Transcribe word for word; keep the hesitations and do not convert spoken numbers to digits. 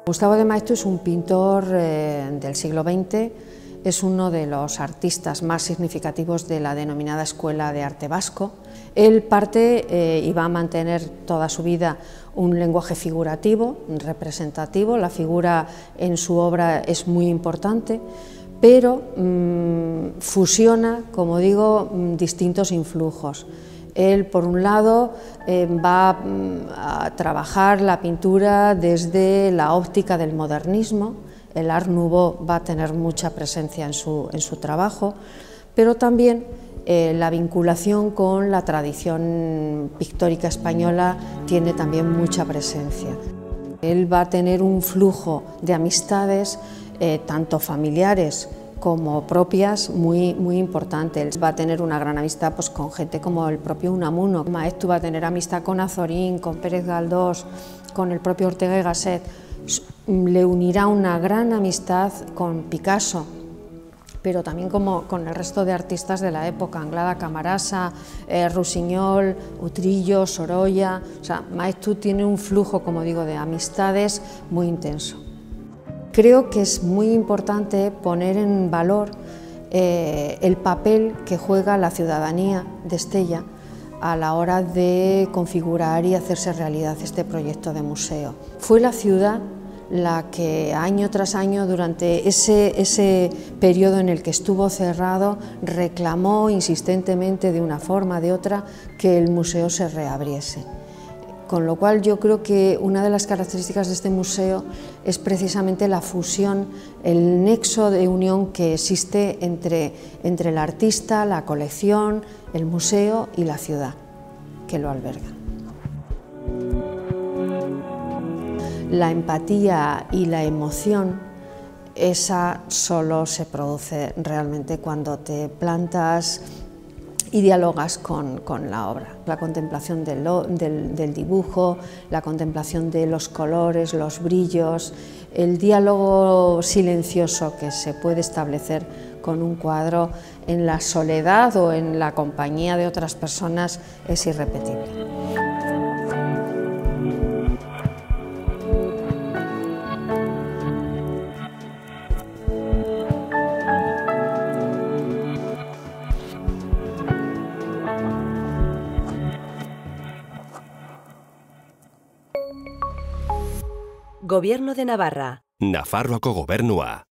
Gustavo de Maeztu es un pintor eh, del siglo veinte, es uno de los artistas más significativos de la denominada Escuela de Arte Vasco. Él parte eh, y va a mantener toda su vida un lenguaje figurativo, representativo. La figura en su obra es muy importante, pero mmm, fusiona, como digo, distintos influjos. Él, por un lado, eh, va a trabajar la pintura desde la óptica del modernismo. El Art Nouveau va a tener mucha presencia en su, en su trabajo, pero también eh, la vinculación con la tradición pictórica española tiene también mucha presencia. Él va a tener un flujo de amistades, eh, tanto familiares como propias, muy, muy importante. Él va a tener una gran amistad pues, con gente como el propio Unamuno. Maeztu va a tener amistad con Azorín, con Pérez Galdós, con el propio Ortega y Gasset. Le unirá una gran amistad con Picasso, pero también como con el resto de artistas de la época, Anglada Camarasa, eh, Rusiñol, Utrillo, Sorolla. O sea, Maeztu tiene un flujo, como digo, de amistades muy intenso. Creo que es muy importante poner en valor eh, el papel que juega la ciudadanía de Estella a la hora de configurar y hacerse realidad este proyecto de museo. Fue la ciudad la que año tras año, durante ese, ese periodo en el que estuvo cerrado, reclamó insistentemente de una forma o de otra que el museo se reabriese. Con lo cual yo creo que una de las características de este museo es precisamente la fusión, el nexo de unión que existe entre, entre el artista, la colección, el museo y la ciudad que lo alberga. La empatía y la emoción, esa solo se produce realmente cuando te plantas y dialogas con, con la obra. La contemplación del, del, del dibujo, la contemplación de los colores, los brillos, el diálogo silencioso que se puede establecer con un cuadro en la soledad o en la compañía de otras personas es irrepetible. Gobierno de Navarra. Nafarroako gobernua.